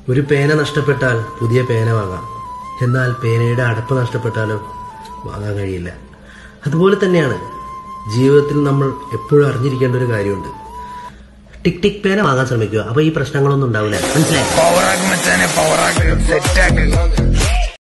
ഒരു പേന നഷ്ടപ്പെട്ടാൽ പുതിയ പേന വാങ്ങാം, എന്നാൽ പേനയുടെ അടപ്പ് നഷ്ടപ്പെട്ടാലോ വാങ്ങാൻ കഴിയില്ല. അതുപോലെ തന്നെയാണ് ജീവിതത്തിൽ നമ്മൾ എപ്പോഴും അറിഞ്ഞിരിക്കേണ്ട ഒരു കാര്യമുണ്ട്. ടിക് ടിക് പേന വാങ്ങാൻ ശ്രമിക്കുക, അപ്പൊ ഈ പ്രശ്നങ്ങളൊന്നും ഉണ്ടാവില്ല. മനസ്സിലായി?